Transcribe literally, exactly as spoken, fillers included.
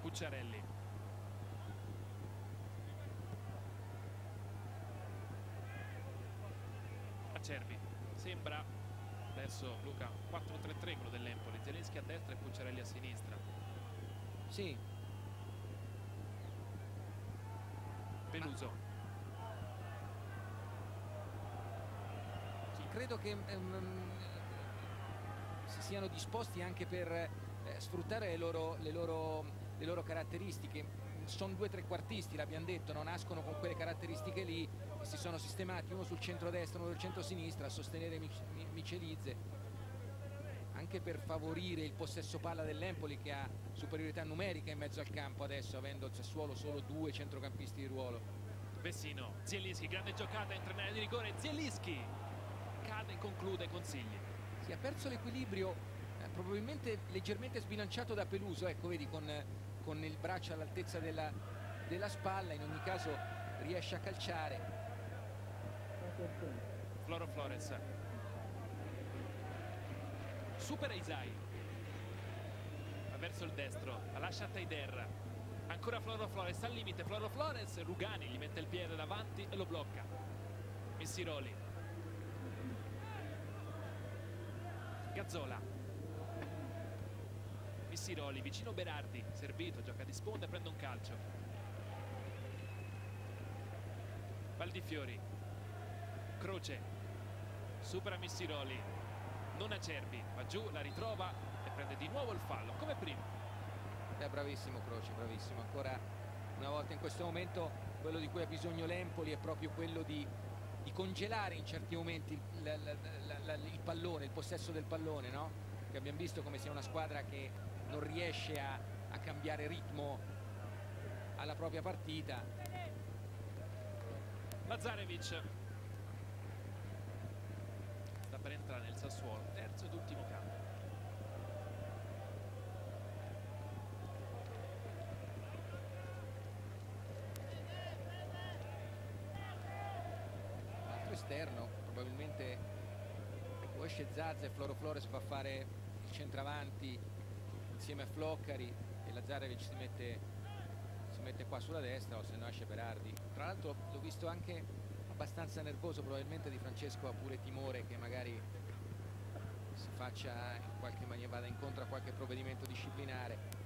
Pucciarelli. Acerbi. Sembra adesso Luca quattro tre tre quello dell'Empoli. Zielinski a destra e Pucciarelli a sinistra. Sì. Peluso. Sì, credo che um, si siano disposti anche per eh, sfruttare le loro, le, loro, le loro caratteristiche. Sono due trequartisti, l'abbiamo detto, non nascono con quelle caratteristiche lì, e si sono sistemati uno sul centro-destra, uno sul centro-sinistra a sostenere Michelizze, anche per favorire il possesso palla dell'Empoli, che ha superiorità numerica in mezzo al campo adesso, avendo il Sassuolo solo due centrocampisti di ruolo. Vessino, Zielinski, grande giocata, entra in area di rigore, Zielinski cade e conclude Consigli. Si è perso l'equilibrio, eh, probabilmente leggermente sbilanciato da Peluso, ecco, vedi, con, con il braccio all'altezza della, della spalla. In ogni caso riesce a calciare. Floro Flores, supera Isai, va verso il destro, la lascia a Taider, ancora Floro Flores al limite, Floro Flores, Rugani gli mette il piede davanti e lo blocca. Missiroli, Gazzola, Missiroli vicino Berardi, servito, gioca di sponda e prende un calcio. Valdifiori, Croce, supera Missiroli, non Acerbi, va giù, la ritrova e prende di nuovo il fallo come prima. È bravissimo Croce, bravissimo. Ancora una volta in questo momento quello di cui ha bisogno l'Empoli è proprio quello di, di congelare in certi momenti il, la, la, la, il pallone, il possesso del pallone, no? Che abbiamo visto come sia una squadra che non riesce a, a cambiare ritmo alla propria partita. Lazarevic sta per entrare nel Sassuolo, terzo ed ultimo cambio. L'altro esterno, probabilmente o esce Zazza e Floro Flores fa fare il centravanti insieme a Floccari e Lazarevic si mette, si mette qua sulla destra, o se no esce Berardi. Tra l'altro l'ho visto anche abbastanza nervoso, probabilmente Di Francesco ha pure timore che magari si faccia in qualche maniera, vada incontro a qualche provvedimento disciplinare.